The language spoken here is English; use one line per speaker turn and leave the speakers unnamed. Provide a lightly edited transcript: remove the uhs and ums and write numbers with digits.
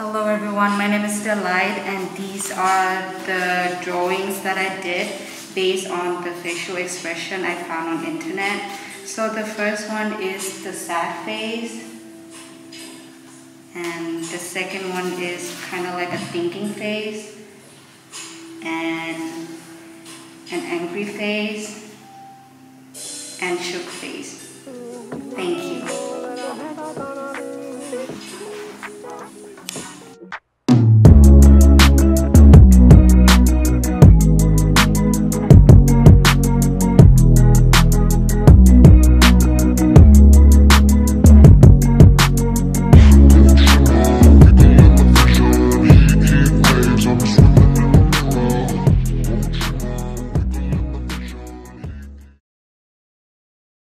Hello everyone, my name is Delight and these are the drawings that I did based on the facial expression I found on internet. So the first one is the sad face and the second one is kind of like a thinking face and an angry face and shook face. Thank you.